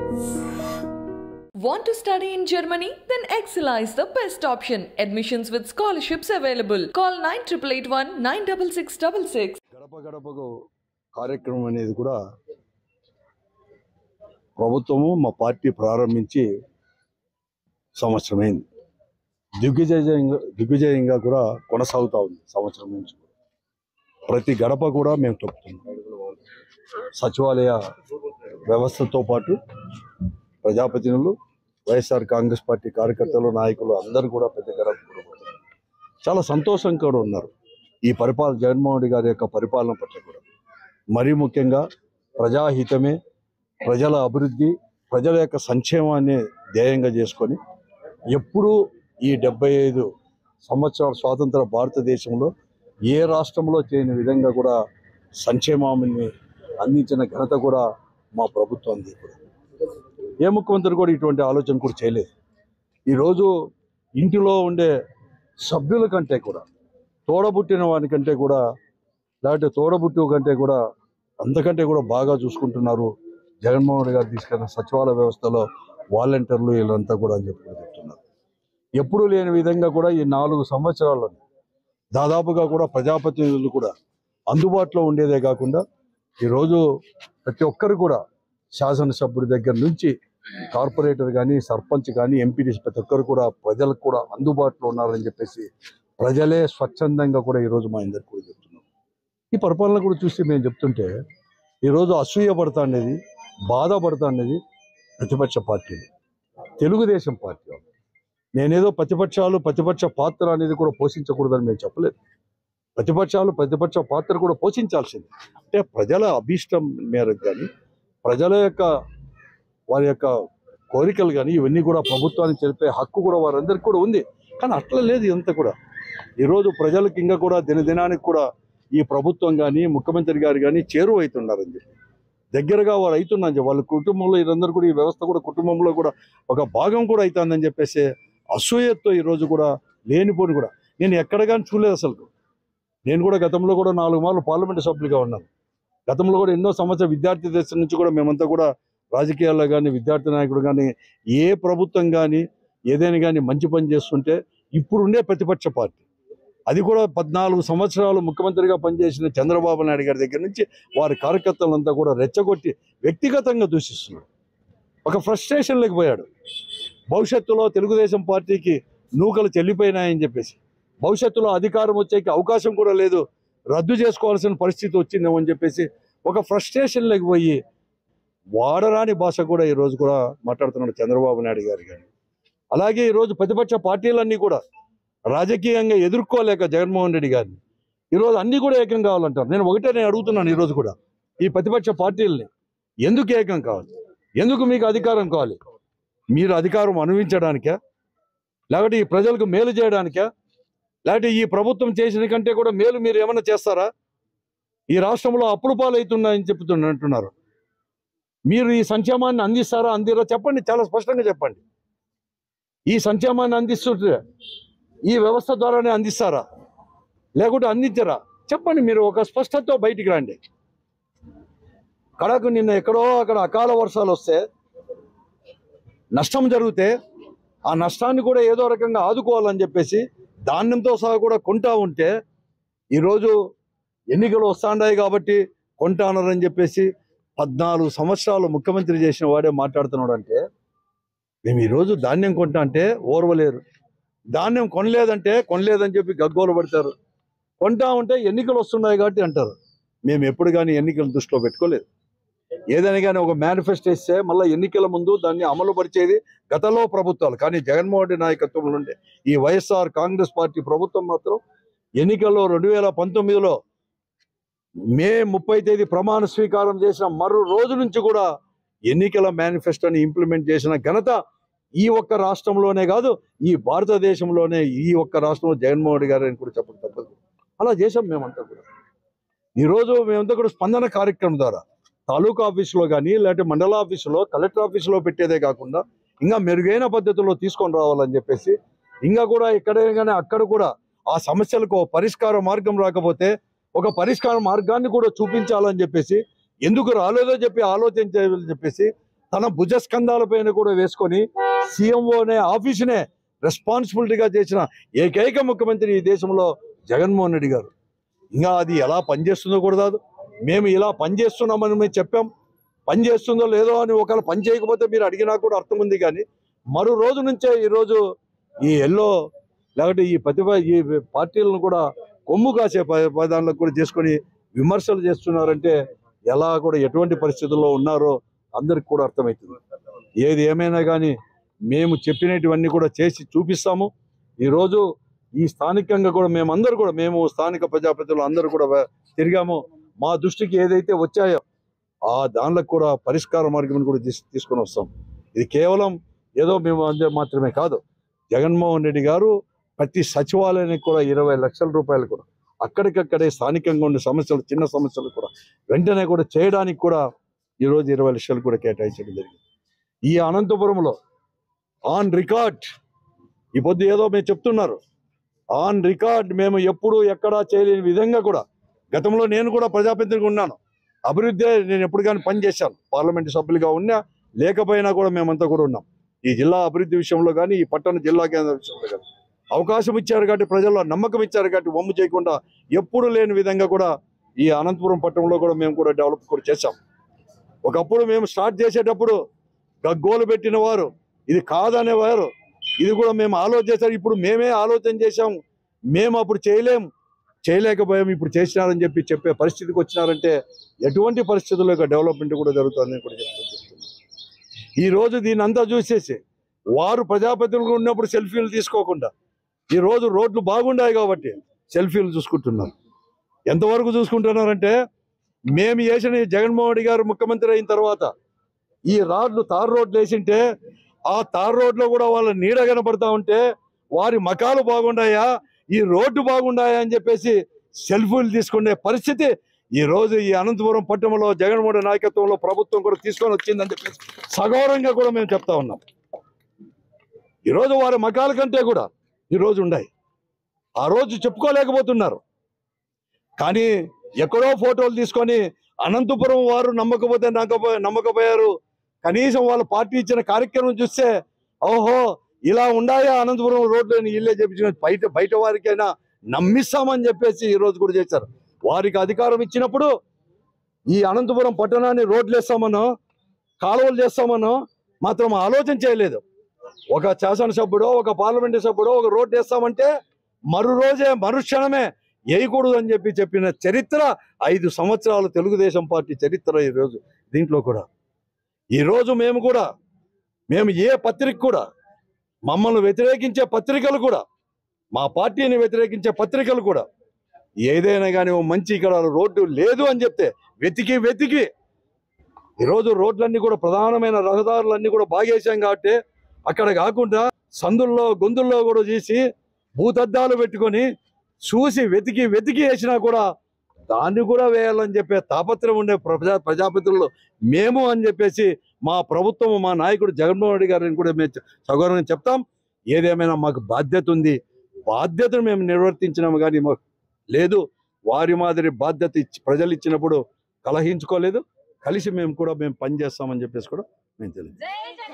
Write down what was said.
Want to study in Germany? Then Excella is the best option. Admissions with scholarships available. Call 9881 96666. గడప గడపకు కార్యక్రమం అనేది కూడా ప్రభుత్వము మా పార్టీ ప్రారంభించి సంవత్సరమైంది. దిగ్విజయంగా కూడా కొనసాగుతూ ఉంది. సంవత్సరం నుంచి ప్రతి గడప కూడా మేము తొక్కుతున్నాం. సచివాలయ వ్యవస్థతో పాటు ప్రజాప్రతినిధులు, వైఎస్ఆర్ కాంగ్రెస్ పార్టీ కార్యకర్తలు, నాయకులు అందరూ కూడా ప్రతి గడప కూడా చాలా సంతోషంగా కూడా ఉన్నారు. ఈ జగన్మోహన్ రెడ్డి గారి యొక్క పరిపాలన పట్ల కూడా మరీ ముఖ్యంగా ప్రజాహితమే, ప్రజల అభివృద్ధి, ప్రజల యొక్క సంక్షేమాన్ని ధ్యేయంగా చేసుకొని ఎప్పుడూ ఈ 75 సంవత్సరాల స్వాతంత్ర భారతదేశంలో ఏ రాష్ట్రంలో చేయని విధంగా కూడా సంక్షేమాన్ని అందించిన ఘనత కూడా మా ప్రభుత్వానికి కూడా. ఏ ముఖ్యమంత్రి కూడా ఇటువంటి ఆలోచన కూడా చేయలేదు. ఈరోజు ఇంటిలో ఉండే సభ్యుల కంటే కూడా, తోడబుట్టిన వానికంటే కూడా, లేకపోతే తోడబుట్టు కంటే కూడా అంతకంటే కూడా బాగా చూసుకుంటున్నారు జగన్మోహన్ రెడ్డి గారు తీసుకున్న సచివాలయ వ్యవస్థలో వాలంటీర్లు వీళ్ళంతా కూడా అని చెప్తున్నారు. ఎప్పుడూ లేని విధంగా కూడా ఈ 4 సంవత్సరాల్లో దాదాపుగా కూడా ప్రజాప్రతినిధులు కూడా అందుబాటులో ఉండేదే కాకుండా ఈరోజు ప్రతి ఒక్కరు కూడా శాసనసభ్యుడి దగ్గర నుంచి కార్పొరేటర్ కానీ, సర్పంచ్ కానీ, ఎంపీటీ ప్రతి ఒక్కరు కూడా ప్రజలకు కూడా అందుబాటులో ఉన్నారని చెప్పేసి ప్రజలే స్వచ్ఛందంగా కూడా ఈరోజు మా అందరికి కూడా చెప్తున్నాం. ఈ పరిపాలన కూడా చూసి మేము చెప్తుంటే ఈరోజు అసూయ పడతా అనేది, బాధపడతా అనేది ప్రతిపక్ష పార్టీలు, తెలుగుదేశం పార్టీ. నేనేదో ప్రతిపక్ష పాత్ర అనేది కూడా పోషించకూడదని మేము చెప్పలేదు. ప్రతిపక్ష పాత్ర కూడా పోషించాల్సింది. అంటే ప్రజల అభీష్టం మేరకు కానీ, ప్రజల యొక్క వారి యొక్క కోరికలు కానీ ఇవన్నీ కూడా ప్రభుత్వానికి తెలిపే హక్కు కూడా వారందరికీ కూడా ఉంది. కానీ అట్లా లేదు ఇదంతా కూడా. ఈరోజు ప్రజలకు ఇంకా కూడా దినదినానికి కూడా ఈ ప్రభుత్వం కానీ, ముఖ్యమంత్రి గారు కానీ చేరువవుతున్నారని చెప్పి, దగ్గరగా వారు అవుతున్నారని చెప్పి, వాళ్ళ కుటుంబంలో వీరందరూ కూడా ఈ వ్యవస్థ కూడా కుటుంబంలో కూడా ఒక భాగం కూడా అవుతుందని చెప్పేసి అసూయతో ఈరోజు కూడా లేనిపోని కూడా నేను ఎక్కడ కానీ చూడలేదు అసలు. నేను కూడా గతంలో కూడా 4 మార్లు పార్లమెంటు సభ్యులుగా ఉన్నాను. గతంలో కూడా ఎన్నో సంవత్సరాలు విద్యార్థి దశ నుంచి కూడా మేమంతా కూడా రాజకీయాల్లో కానీ, విద్యార్థి నాయకుడు కానీ, ఏ ప్రభుత్వం కానీ ఏదైనా కానీ మంచి పని చేస్తుంటే ఇప్పుడుండే ప్రతిపక్ష పార్టీ, అది కూడా 14 సంవత్సరాలు ముఖ్యమంత్రిగా పనిచేసిన చంద్రబాబు నాయుడు గారి దగ్గర నుంచి వారి కార్యకర్తలంతా కూడా రెచ్చగొట్టి వ్యక్తిగతంగా దూషిస్తున్నాడు. ఒక ఫ్రస్ట్రేషన్లోకి పోయాడు. భవిష్యత్తులో తెలుగుదేశం పార్టీకి నూకలు చెల్లిపోయినాయని చెప్పేసి, భవిష్యత్తులో అధికారం వచ్చేకి అవకాశం కూడా లేదు, రద్దు చేసుకోవాల్సిన పరిస్థితి వచ్చిందేమని చెప్పేసి ఒక ఫ్రస్ట్రేషన్లోకి పోయి వాడరాని భాష కూడా ఈరోజు కూడా మాట్లాడుతున్నాడు చంద్రబాబు నాయుడు గారు కానీ. అలాగే ఈరోజు ప్రతిపక్ష పార్టీలన్నీ కూడా రాజకీయంగా ఎదుర్కోలేక జగన్మోహన్ రెడ్డి గారిని ఈరోజు అన్నీ కూడా ఏకం కావాలంటారు. నేను అడుగుతున్నాను ఈరోజు కూడా ఈ ప్రతిపక్ష పార్టీలని, ఎందుకు ఏకం కావాలి? ఎందుకు మీకు అధికారం కావాలి? మీరు అధికారం అనుభవించడానికా, లేకపోతే ఈ ప్రజలకు మేలు చేయడానికా, లేకపోతే ఈ ప్రభుత్వం చేసిన కంటే కూడా మేలు మీరు ఏమైనా చేస్తారా? ఈ రాష్ట్రంలో అప్పుల పాలవుతున్నాయని అంటున్నారు. మీరు ఈ సంక్షేమాన్ని అందిస్తారా, అందిరా? చెప్పండి, చాలా స్పష్టంగా చెప్పండి. ఈ సంక్షేమాన్ని అందిస్తుంటే ఈ వ్యవస్థ ద్వారానే అందిస్తారా, లేకుంటే అందించరా? చెప్పండి. మీరు ఒక స్పష్టతతో బయటికి రండి. కడకు నిన్న ఎక్కడో అక్కడ అకాల వర్షాలు వస్తే నష్టం జరిగితే ఆ నష్టాన్ని కూడా ఏదో రకంగా ఆదుకోవాలని చెప్పేసి ధాన్యంతో సహా కూడా కొంటా ఉంటే ఈరోజు ఎన్నికలు వస్తాండాయి కాబట్టి కొంటానని చెప్పేసి 14 సంవత్సరాలు ముఖ్యమంత్రి చేసిన వాడే మాట్లాడుతున్నాడు. అంటే మేము ఈరోజు ధాన్యం కొంటా అంటే ఓర్వలేరు, ధాన్యం కొనలేదని చెప్పి గగ్గోలు పడతారు. కొంటా ఉంటే ఎన్నికలు వస్తున్నాయి కాబట్టి అంటారు. మేము ఎప్పుడు కానీ ఎన్నికలు దృష్టిలో పెట్టుకోలేదు. ఏదైనా కానీ ఒక మేనిఫెస్టో ఇస్తే మళ్ళీ ఎన్నికల ముందు దాన్ని అమలు పరిచేది గతంలో ప్రభుత్వాలు. కానీ జగన్మోహన్ రెడ్డి నాయకత్వంలో ఉండే ఈ వైఎస్ఆర్ కాంగ్రెస్ పార్టీ ప్రభుత్వం మాత్రం ఎన్నికల్లో 2019లో మే 30 తేదీ ప్రమాణ స్వీకారం చేసిన మరో రోజు నుంచి కూడా ఎన్నికల మేనిఫెస్టోని ఇంప్లిమెంట్ చేసిన ఘనత ఈ ఒక్క రాష్ట్రంలోనే కాదు, ఈ భారతదేశంలోనే ఈ ఒక్క రాష్ట్రంలో జగన్మోహన్ రెడ్డి గారు అని కూడా చెప్పడం తప్పదు. అలా చేసాం మేమంతా కూడా. ఈరోజు మేమంతా కూడా స్పందన కార్యక్రమం ద్వారా తాలూకా ఆఫీసులో కానీ, లేకపోతే మండల ఆఫీసులో, కలెక్టర్ ఆఫీసులో పెట్టేదే కాకుండా ఇంకా మెరుగైన పద్ధతిలో తీసుకొని రావాలని చెప్పేసి, ఇంకా కూడా ఎక్కడైనా కానీ అక్కడ కూడా ఆ సమస్యలకు పరిష్కార మార్గం రాకపోతే ఒక పరిష్కార మార్గాన్ని కూడా చూపించాలని చెప్పేసి, ఎందుకు రాలేదో చెప్పి ఆలోచించాలని చెప్పేసి తన భుజస్కంధాలపైన కూడా వేసుకొని సీఎంఓ అనే ఆఫీసునే రెస్పాన్సిబిలిటీగా చేసిన ఏకైక ముఖ్యమంత్రి ఈ దేశంలో జగన్మోహన్ రెడ్డి గారు. ఇంకా అది ఎలా పనిచేస్తుందో కూడా కాదు. మేము ఇలా పనిచేస్తున్నామని మేము చెప్పాం. పని చేస్తుందో లేదో అని ఒకవేళ పని చేయకపోతే మీరు అడిగినా కూడా అర్థం ఉంది. కానీ మరో రోజు నుంచే ఈరోజు ఈ లేకపోతే ఈ పార్టీలను కూడా కొమ్ము కాసే పదాలను కూడా చేసుకొని విమర్శలు చేస్తున్నారంటే ఎలా కూడా ఎటువంటి పరిస్థితుల్లో ఉన్నారో అందరికి కూడా అర్థమవుతుంది. ఏది ఏమైనా కానీ మేము చెప్పినటువన్నీ కూడా చేసి చూపిస్తాము. ఈరోజు ఈ స్థానికంగా కూడా మేము స్థానిక ప్రజాప్రతినిధులు అందరూ కూడా తిరిగాము. మా దృష్టికి ఏదైతే వచ్చాయో ఆ దానిలకు కూడా పరిష్కార మార్గం కూడా తీసుకొని వస్తాం. ఇది కేవలం ఏదో మేము అందే మాత్రమే కాదు. జగన్మోహన్ రెడ్డి గారు ప్రతి సచివాలయానికి కూడా 20 లక్షల రూపాయలు కూడా అక్కడికక్కడే స్థానికంగా ఉండే సమస్యలు, చిన్న సమస్యలు కూడా వెంటనే కూడా చేయడానికి కూడా ఈరోజు 20 లక్షలు కూడా కేటాయించడం జరిగింది. ఈ అనంతపురంలో ఆన్ రికార్డ్ ఈ పొద్దు ఏదో మేము చెప్తున్నారు, ఆన్ రికార్డ్ మేము ఎప్పుడు ఎక్కడా చేయలేని విధంగా కూడా గతంలో నేను కూడా ప్రజాప్రతినిధిగా ఉన్నాను. అభివృద్ధి నేను ఎప్పుడు కానీ పనిచేశాను. పార్లమెంటు సభ్యులుగా ఉన్నా లేకపోయినా కూడా మేమంతా కూడా ఉన్నాం. ఈ జిల్లా అభివృద్ధి విషయంలో కానీ ఈ పట్టణ జిల్లా కేంద్ర విషయంలో కానీ అవకాశం ఇచ్చారు కాబట్టి, ప్రజల్లో నమ్మకం ఇచ్చారు కాబట్టి వమ్ము చేయకుండా ఎప్పుడు లేని విధంగా కూడా ఈ అనంతపురం పట్టణంలో కూడా మేము కూడా డెవలప్ కూడా చేశాం. ఒకప్పుడు మేము స్టార్ట్ చేసేటప్పుడు గగ్గోలు పెట్టిన వారు ఇది కాదనేవారు. ఇది కూడా మేము ఆలోచించారు. ఇప్పుడు మేమే ఆలోచన చేశాము. మేము అప్పుడు చేయలేకపోయాం, ఇప్పుడు చేసినారని చెప్పే పరిస్థితికి వచ్చినారంటే ఎటువంటి పరిస్థితుల్లో డెవలప్మెంట్ కూడా జరుగుతుందని కూడా చెప్తున్నాను. ఈరోజు దీన్ని అంతా చూసేసి వారు ప్రజాప్రతినిధులు ఉన్నప్పుడు సెల్ఫీలు తీసుకోకుండా ఈరోజు రోడ్లు బాగున్నాయి కాబట్టి సెల్ఫీలు చూసుకుంటున్నారు. ఎంతవరకు చూసుకుంటున్నారంటే మేము వేసిన జగన్మోహన్ రెడ్డి గారు ముఖ్యమంత్రి అయిన తర్వాత ఈ తార్ రోడ్లు వేసింటే ఆ తార్ రోడ్లో కూడా వాళ్ళ నీడ కనపడతా ఉంటే వారి మకాలు బాగున్నాయా, ఈ రోడ్డు బాగున్నాయా అని చెప్పేసి సెల్ఫీలు తీసుకునే పరిస్థితి ఈరోజు ఈ అనంతపురం పట్టణంలో జగన్మోహన్ రెడ్డి నాయకత్వంలో ప్రభుత్వం కూడా తీసుకొని వచ్చిందని చెప్పేసి సగౌరవంగా కూడా మేము చెప్తా ఉన్నాం. ఈరోజు వారి మకాల కంటే కూడా ఈరోజు ఉన్నాయి. ఆ రోజు చెప్పుకోలేకపోతున్నారు. కానీ ఎక్కడో ఫోటోలు తీసుకొని అనంతపురం వారు నమ్మకపోయారు. కనీసం వాళ్ళ పార్టీ ఇచ్చిన కార్యక్రమం చూస్తే ఓహో ఇలా ఉండాయా అనంతపురం రోడ్లు ఇల్లే చెప్పించిన బయట వారికైనా నమ్మిస్తామని చెప్పేసి ఈరోజు కూడా చేశారు. వారికి అధికారం ఇచ్చినప్పుడు ఈ అనంతపురం పట్టణాన్ని రోడ్లు వేస్తామనో కాలువలు చేస్తామనో మాత్రం ఆలోచన చేయలేదు. ఒక శాసనసభ్యుడో ఒక పార్లమెంటు సభ్యుడో ఒక రోడ్డు వేస్తామంటే మరుక్షణమే వేయకూడదు అని చెప్పిన చరిత్ర 5 సంవత్సరాలు తెలుగుదేశం పార్టీ చరిత్ర. ఈరోజు దీంట్లో కూడా ఈరోజు మేము ఏ పత్రిక కూడా మమ్మల్ని వ్యతిరేకించే పత్రికలు కూడా మా పార్టీని వ్యతిరేకించే పత్రికలు కూడా ఏదైనా కానీ మంచి ఇక్కడ రోడ్డు లేదు అని చెప్తే వెతికి ఈరోజు రోడ్లన్నీ కూడా ప్రధానమైన రహదారులన్నీ కూడా బాగేసాం కాబట్టి అక్కడ కాకుండా సందుల్లో గొంతుల్లో కూడా చేసి భూతద్దాలు పెట్టుకొని చూసి వెతికి వేసినా కూడా దాన్ని కూడా వేయాలని చెప్పే తాపత్రయం ఉండే ప్రజాప్రతినిధులు మేము అని చెప్పేసి మా ప్రభుత్వం మా నాయకుడు జగన్మోహన్ రెడ్డి గారిని కూడా మేము సగౌరవం చెప్తాం. ఏదేమైనా మాకు బాధ్యత ఉంది, బాధ్యతను మేము నిర్వర్తించినాము. కానీ మాకు లేదు వారి మాదిరి బాధ్యత ప్రజలు ఇచ్చినప్పుడు కలహించుకోలేదు, కలిసి మేము పనిచేస్తామని చెప్పేసి కూడా మేము తెలియదు.